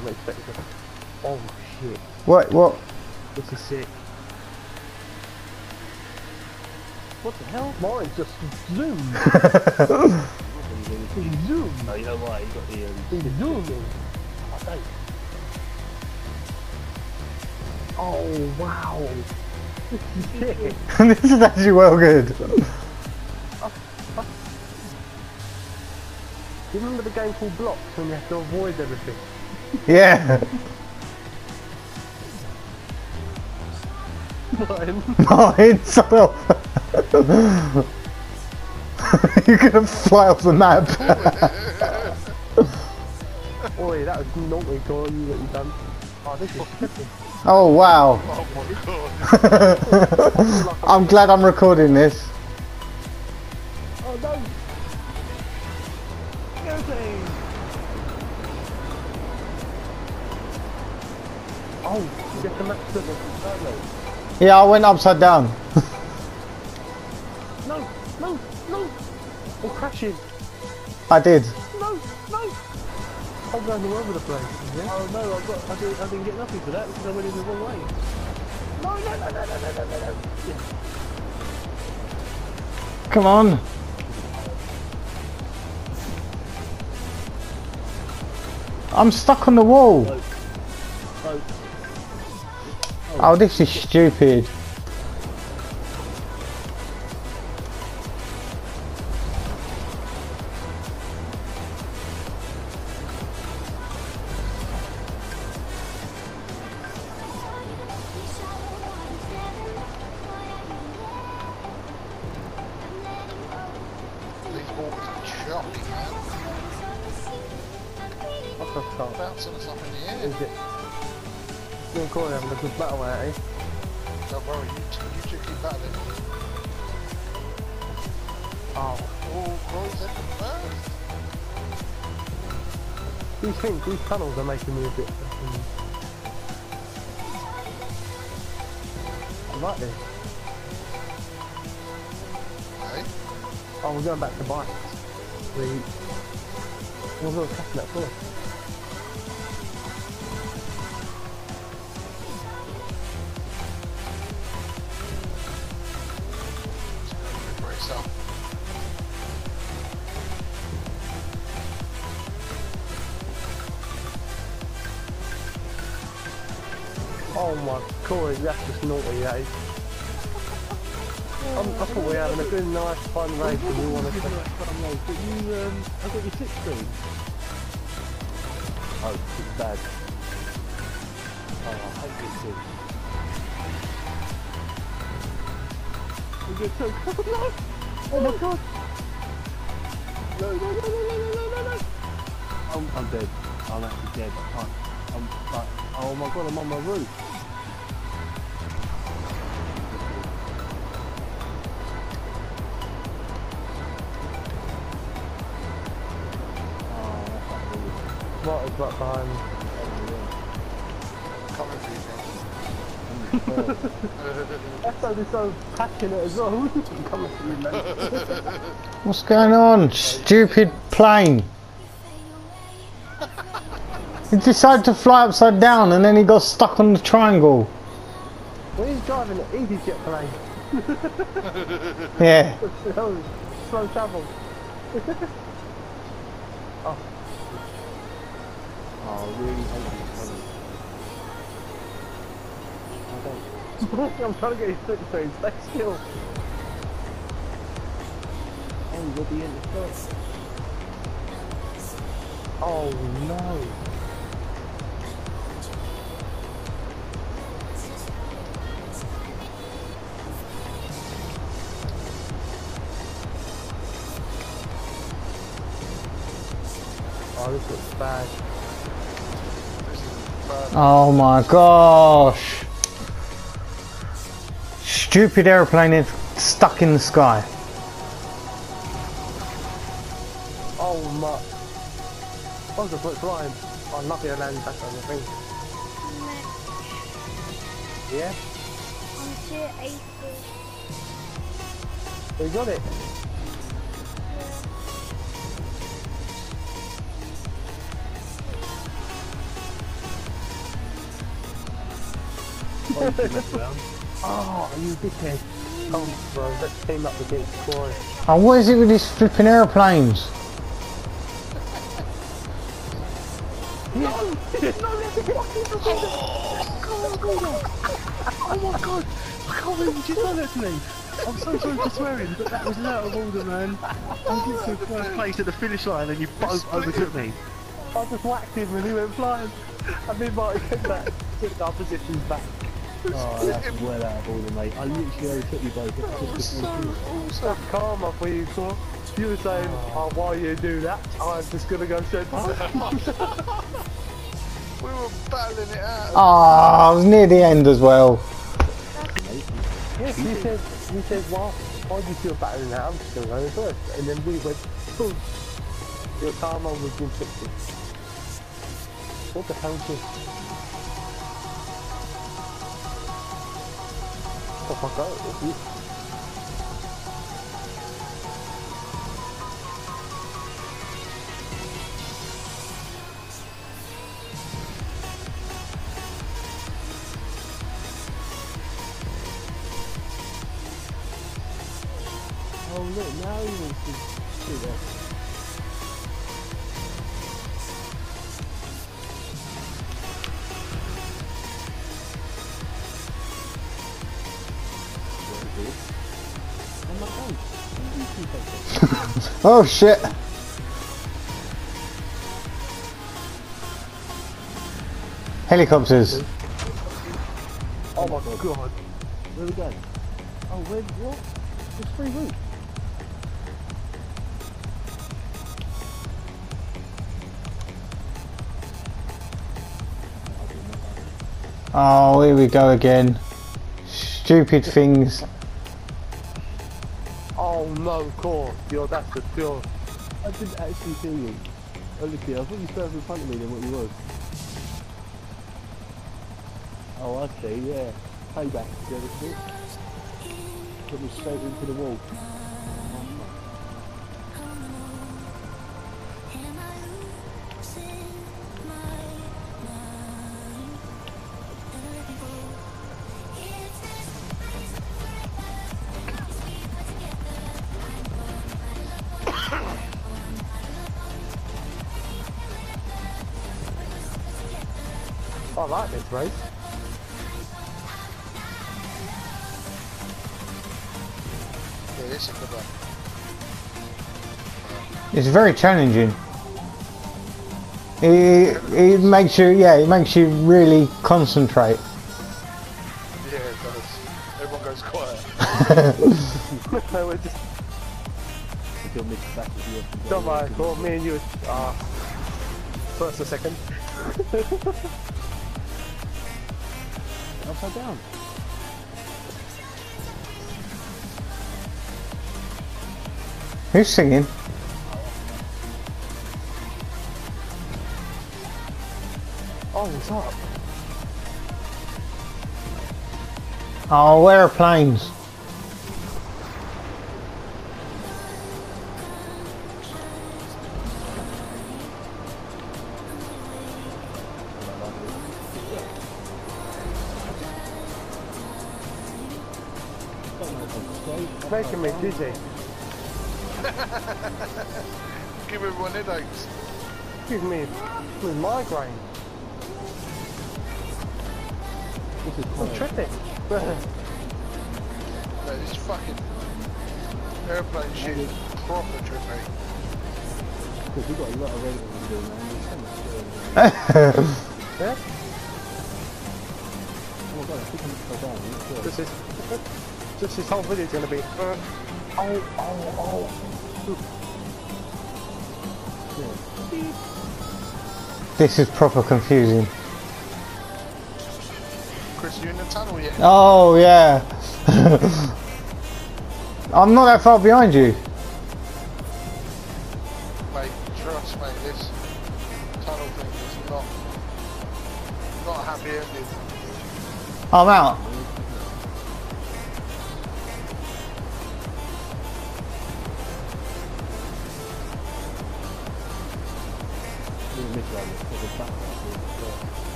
I'm expecting. Oh shit. What? This is sick. What the hell? Mine just zoomed. He zoomed. No, you know why? He got the he zoomed. I don't. Oh wow. This is sick. This is actually well good. Do you remember the game called Blocks when you have to avoid everything? Yeah. Mine, so you're gonna fly off the map. Oi, that was naughty, Corey, what you done. Oh, this is tripping. Oh wow. Oh my god. I'm glad I'm recording this. Oh no! Airplane! Oh, you get the max level from solo. Yeah, I went upside down. No, no, no! I'm crashing! I did. No, no! I'm going all over the place. Yeah? Oh no, I didn't get nothing for that because I went in the wrong way. No, no, no, no, no, no, no, no, no! Yeah. Come on. I'm stuck on the wall. No. No. Oh, this is stupid. These walkers are shocking, man. What's the start? Bouncing us up in the air. Is it? You and Corey having a good battle out, eh? Don't worry, you two keep battling. Oh. Oh, Corey's in first. These tunnels are making me a bit I like this. Hey, Oh, we're going back to bikes. We're going to catch that first. brace up. Oh my Corey, that's just naughty, eh? I thought we were having a good, nice, fun race and we want to... But you, I got your 16. Oh, it's bad. Oh, I hate this thing. We get so no! Oh my god! No, no, no, no, no, no, no, no! I'm dead. I'm actually dead. I can't. I'm like, oh my god, I'm on my roof. Right is right behind me. Coming for you, That's only so passionate as well. I'm coming for you, mate. What's going on? Stupid plane. He decided to fly upside down and then he got stuck on the triangle. Well, he's driving an EasyJet plane. Yeah. Slow travel. Oh. Oh, I really hate this one. I'm trying to get his foot through. Stay still. Oh, you'll be in the first. Oh no. Oh, this looks bad. This is bad. Oh my gosh. Stupid airplane is stuck in the sky. Oh my. Oh, the foot's flying. Oh, lucky I landed back on the thing. Yeah? On tier 80. We got it. Oh, you dickhead. Come, bro, let's team up against Troy. Oh, what is it with these flipping airplanes? Oh my god! I can't believe you just done that to me! I'm so sorry for swearing, but that was out of order, man. I was in first place at the finish line and you both overtook me. I just whacked him and he went flying. And then Marty came back, took our positions back. Oh, that's well out of order, mate. I literally overtook you both. That's karma for you, Cor. You were saying, oh, why you do that? I'm just gonna go straight to We were battling it out. Ah, I was near the end as well. Yes, you said, well, why do you feel battling that? I'm just gonna go first. And then we went, boom. Your karma was inflicted. What the hell is this? Oh my god, what's this? Oh look, now he wants to shoot us. Oh my god. Oh shit. Helicopters. Oh my god. Where we going? Oh, where, what? There's free route. Oh, here we go again. Stupid things. Oh no, Core. That's the pure. I didn't actually see you. Honestly, I thought you further in front of me than what you was. Oh, I see, yeah. Payback, the other bit. Put me straight into the wall. I like this race. Yeah, this is a good one. It's very challenging. It makes you, yeah, it makes you really concentrate. Yeah, it does. Everyone goes quiet. No, we're just... Don't worry, Core, me and you are first or second. Upside down. Who's singing? Oh, what's up? Oh, airplanes. Making me dizzy. Give everyone headaches. Give me with migraine. I'm tripping. No, this fucking airplane shit is proper trippy. Because we've got a lot of editing to do, man. Yeah? Oh my god, I think I'm upside down. Just this whole video is going to be... This is proper confusing. Chris, you in the tunnel yet? Oh yeah. I'm not that far behind you. Mate, trust me, this tunnel thing is not a happy ending. I'm out.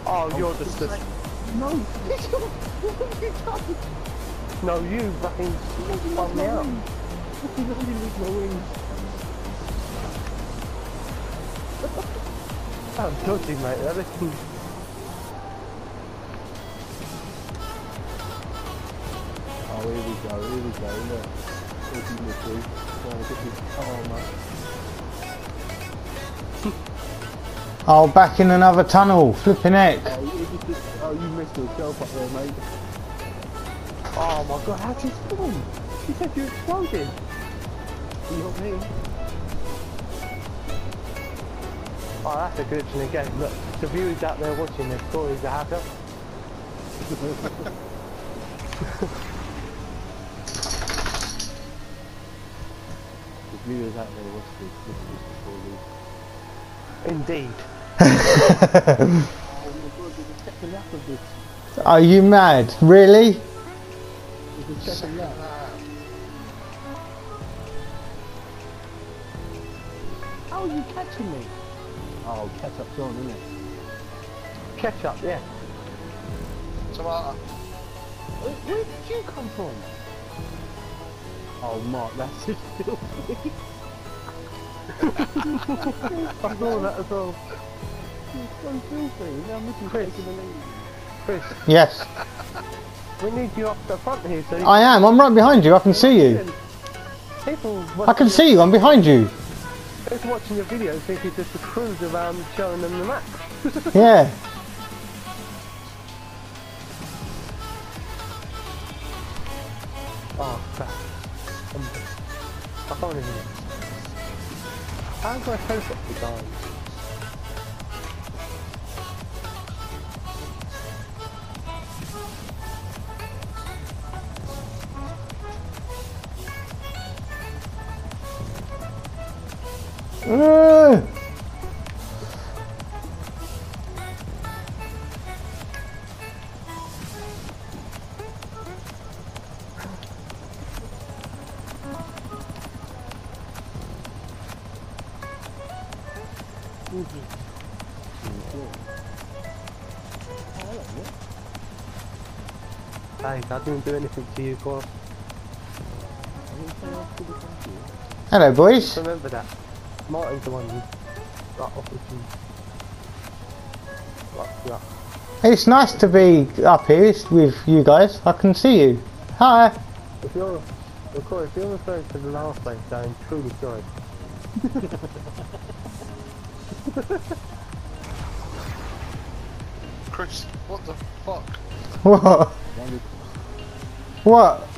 Oh, you're just a... No! What have you done? No, you fucking spun me out. You don't lose my wings. I'm dodgy, mate. That is... Oh, here we go, look. Here's you, Nicky. Trying to get this karma. Oh, back in another tunnel. Flipping heck. Oh, you missed yourself up there, mate. Oh my god, how'd you spawn? You said you exploded. Not me. Oh, that's a glitch in the game. Look, the viewers out there watching this, Corey's a hacker. The viewers out there watch this before we... Indeed. Oh my god, there's a second lap of this. Are you mad? Really? There's a second lap. How are you catching me? Oh, ketchup's on, isn't it? Ketchup, yeah. Tomato. Where did you come from? Oh, Mark, that's just filthy. I saw that as well. It's so filthy. Now Mickey's Chris. taking the lead. Chris, Yes. we need you up the front here so you I am. I'm right behind you. I can see you. people I can see you. I'm behind you. who's watching your video think it's just a cruise around showing them the map. Yeah. Oh crap. I can't even... How do I hope it dies? Uh. Hey, I didn't do anything to you, Cor. Hello, boys. Remember that. Martin's the one who got off with you. Right, yeah. It's nice to be up here with you guys. I can see you. Hi. If you're referring to the last place, I'm truly sorry. Chris, what the fuck? What? What?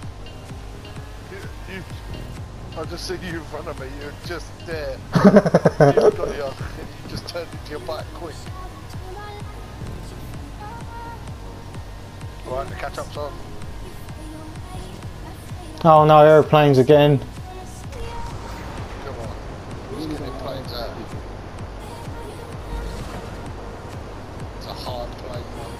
You I just see you in front of me, you're just there. You've got your, you just turned into your back quick. Right, the catch up's on. Oh no, aeroplanes again. Come on. Let's get the planes out. It's a hard plane one.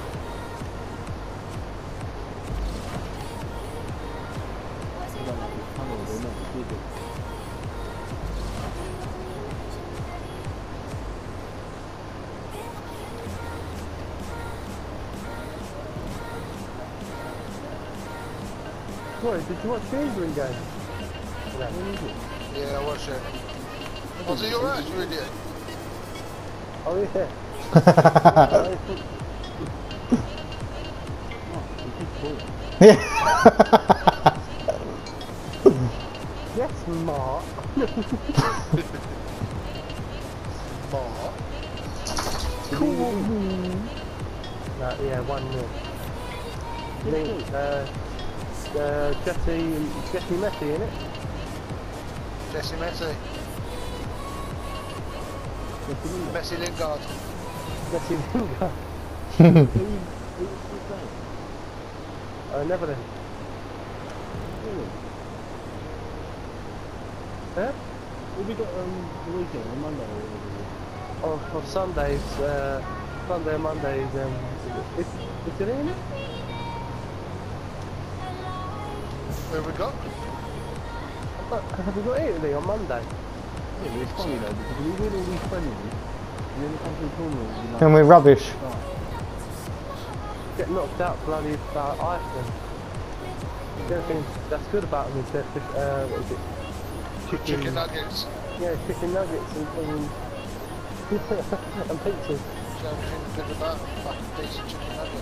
Roy, did you watch the England game? Yeah, I watch it. Oh, so you're right, you idiot. Oh yeah. Yeah. Yes, Mark. Mark. No, yeah, 1-0. Jesse Messi, innit? Jesse Messi. Messi Lingard. Jesse Lingard. Netherlands. Huh? What we got the weekend on Monday or whatever? Oh, on Sundays, Sunday and Mondays, Italy, innit? Who have we got? Have we got Italy on Monday? Yeah, but it's funny though, because we win all these friendlies, You only come to the tournament. You And we're rubbish. Get knocked out bloody Iceland. The only thing that's good about them is that what is it? Chicken nuggets. Yeah, chicken nuggets and and pizzas. So everything good about a fucking decent chicken nugget.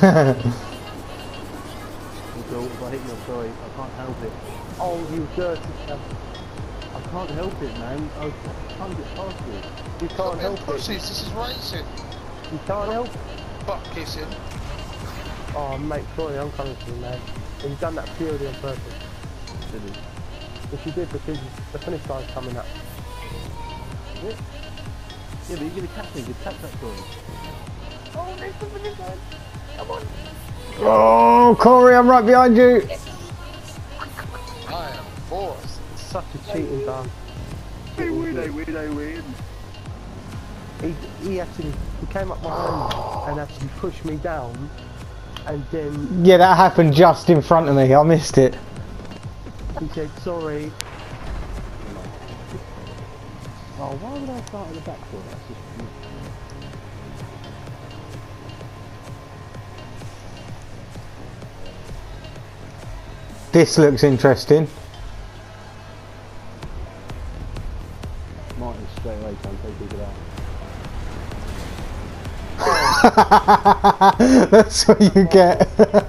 So if I hit you, I'm sorry. I can't help it. Oh, you dirty cunt. I can't help it, man. I can't get past you. You can't help it. Pussies, this is racing. You can't help it. Butt kissing. Oh, mate, sorry, I'm coming to you, man. And you've done that purely on purpose. Silly. If you did, because the finish line's coming up. Yeah, but you're gonna catch me. You catch that story. Oh, there's the finish line. Come on. Oh, Corey, I'm right behind you. I am fourth. Such a cheating done. They win. He actually, he came up behind me and actually pushed me down, and then Yeah, that happened just in front of me. I missed it. he said sorry. Oh, why would I start at the back for? That's just. This looks interesting. Martin straight away trying to take people out. That's what you get.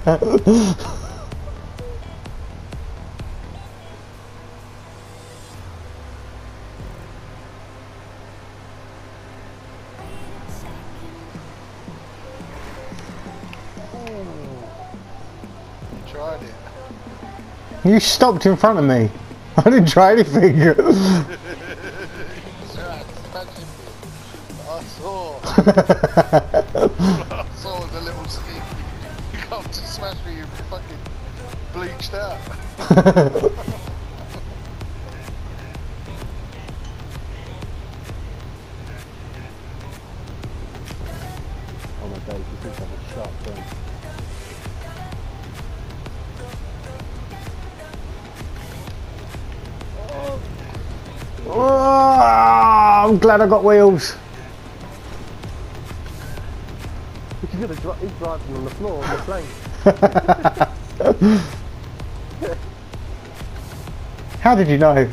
You tried it. You stopped in front of me. I didn't try anything. So I imagine I saw. I saw the little stick. You come to smash me, you fucking bleached out. Oh my days, you think I'm a sharp turn. Oh, I'm glad I got wheels. He's driving on the floor on the plane. How did you know?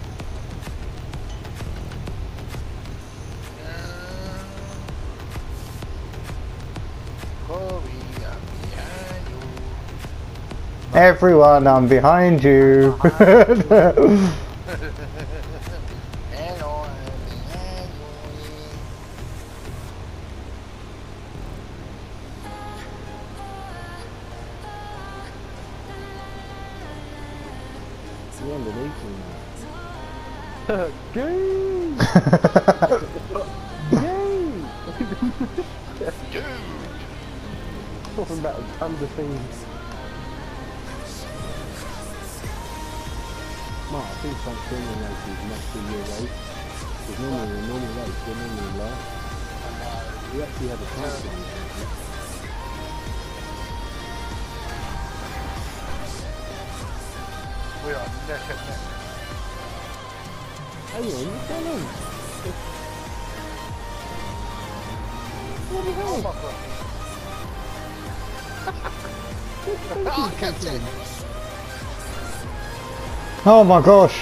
Corey, I'm behind you. Everyone, I'm behind you. Hang on, behind you. You're underneath me. Gay! Dude! Talking about tons of things. Mark, I think some swimming races must be your race. Because normally in a normal race, you're normally last. You actually have a chance to win. We are neck and neck. Hang on, what's going on? Oh my god. Oh, I kept it. Oh my gosh.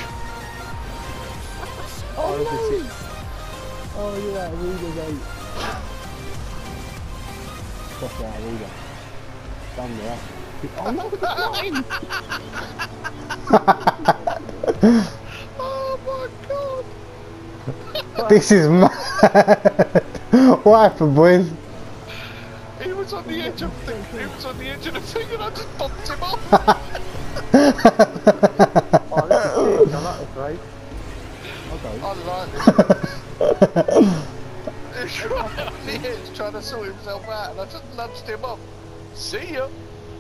Oh, no! Oh, you're out of Riga, mate. Cross out of Riga. Done with that. Oh no, the line! Oh my god. This is mad. What happened, boys? He was on the edge of the thing. He was on the edge of the thing and I just bumped him off. Oh, this is sick. I like this race. I like this. He's right on the edge trying to sort himself out and I just nudged him off. See ya.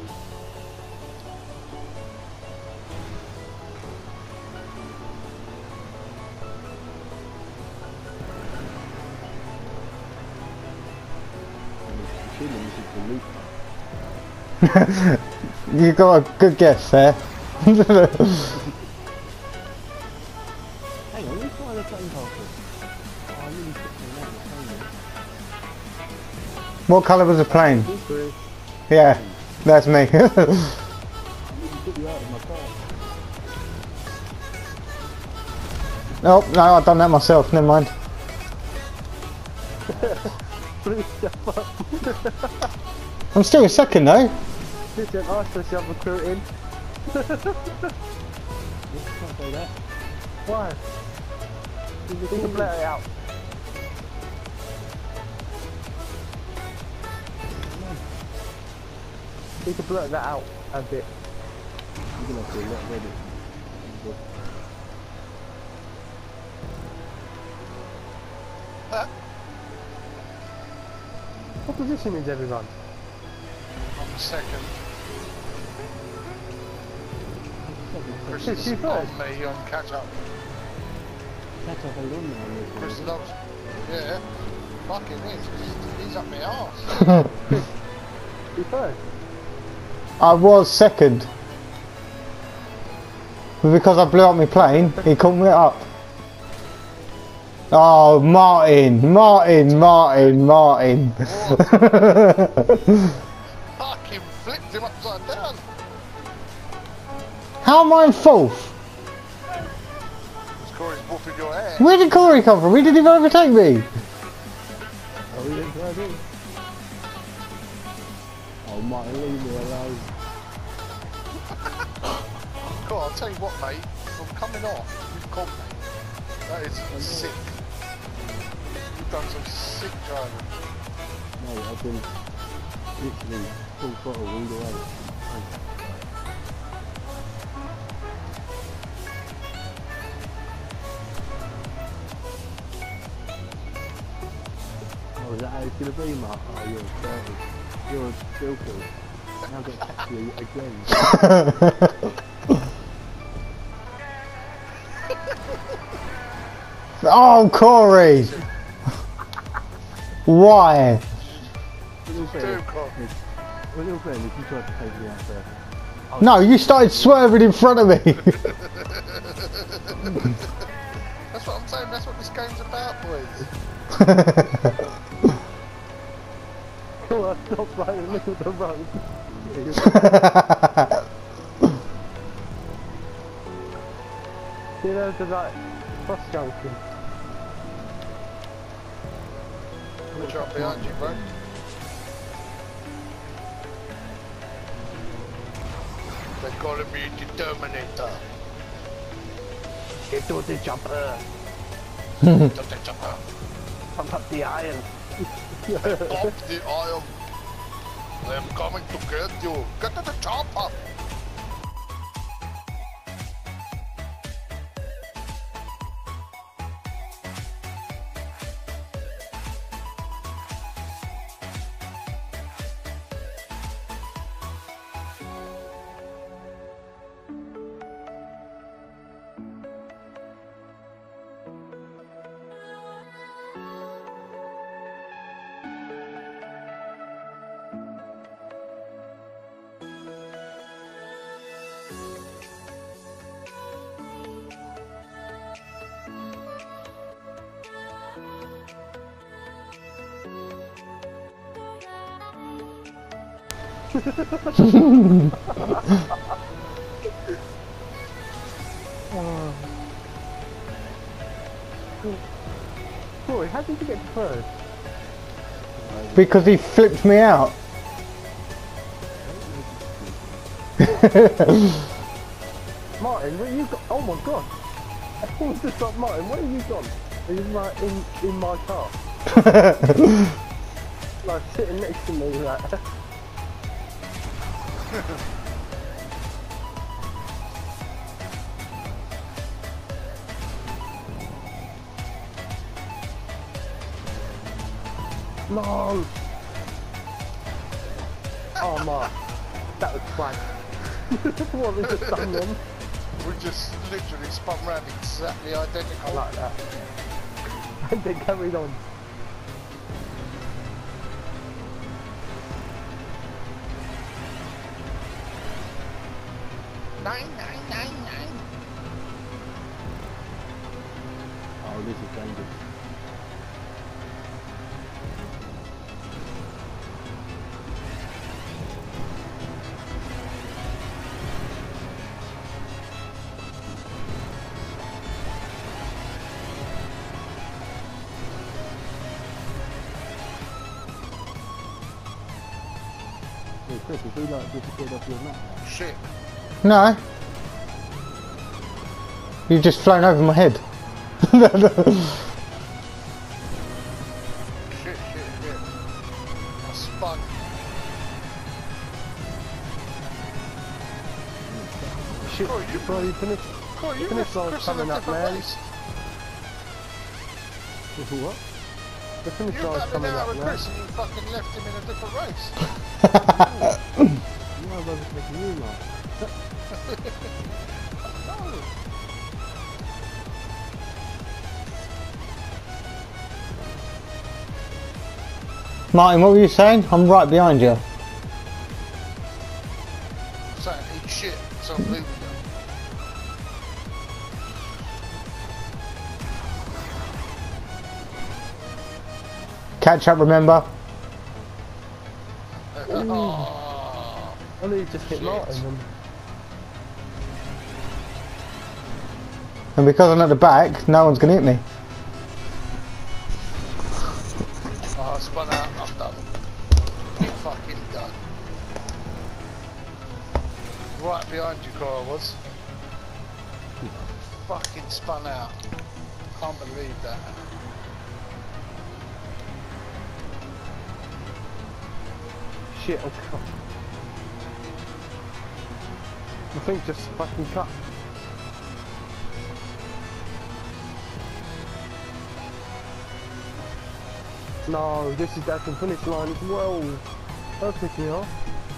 You got a good guess there. Hang on, let's try the plane castle. Oh, I really took me out of the plane. What colour was the plane? Chris, Yeah, that's me. I need to get you out of my car. Oh, no, I've done that myself, never mind. Please step up. I'm still a second though. Listen, I said I'm recruiting. You can't say that. Why? You can blurt it out. You can blurt that out a bit. You're gonna have to let ready. What position is everyone? I'm second. Chris Is is she on first? me on catch up. Catch up and run now. Chris loves. Yeah. Fucking is. He's up my arse. You first? I was second. But because I blew up my plane, he caught me up. Oh, Martin. Fucking flipped him upside down. How am I in fourth? It's Corey's whooping your hair. Where did Corey come from? He didn't even overtake me. Oh, we didn't try this. Oh, Martin, leave me alone. Cool, I'll tell you what, mate. From coming off, you've caught me. That is sick. You've done some sick driving. No, I've been literally full throttle all the way. Oh, is that how it's gonna be, Mark? Oh, you're dirty. You're a filthy. Now I've got to catch you again. Oh, Corey! Why? Little Do, fair, Corey. little fairness, you tried to take me out there. No, you started swerving in front of me. That's what I'm saying, that's what this game's about, boys. Oh, I stopped right in the middle of the road. You know, the like cross junction. Watch out behind you, bro. They're calling me the Terminator. Get to the chopper. Don't touch her. Pump up the iron. Pop the oil. I am coming to get you. Get to the chopper. Boy, how did you get first? Because he flipped me out. Martin, where you got? Oh my god! I was just like, Martin, where have you gone? Are you like in my car? Like sitting next to me like. No! Oh Mark, that was fun. What we just done then? We just literally spun round exactly identical. I like that. And then carried on. Nine. Oh, this is dangerous. Chris, has he like disappeared off your map? Shit. No. You've just flown over my head. Shit. I spun. Shit, Oh, you- bro, you finished. Oh, you Finish left line's Chris in a coming up, different man. race. What? The finish You line's battling coming out up, with man. Chris and you fucking left him in a different race. No, I wasn't taking you, man. Martin, what were you saying? I'm right behind you. Saying eat shit, so I'm leaving you. Catch up, remember? Oh, I knew you just hit Shit. Martin. And because I'm at the back, no one's gonna hit me. I spun out, I'm done. Fucking done. Right behind you, Cora was. Fucking spun out. Can't believe that. Shit, oh god. The thing just fucking cut. No, this is at the finish line as well. That'll piss me off.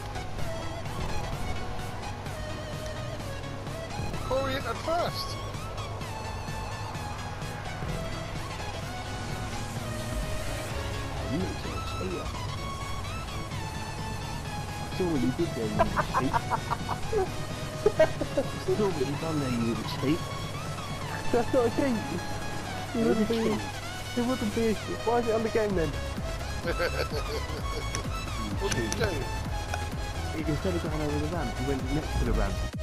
Corey entered first. You need to stay up. See what you did there, you cheat. See what you done there, you cheat. That's not a cheat. It wouldn't be. It wouldn't be. Why is it on the game then? What did you do? Instead of going over the ramp, he went next to the ramp.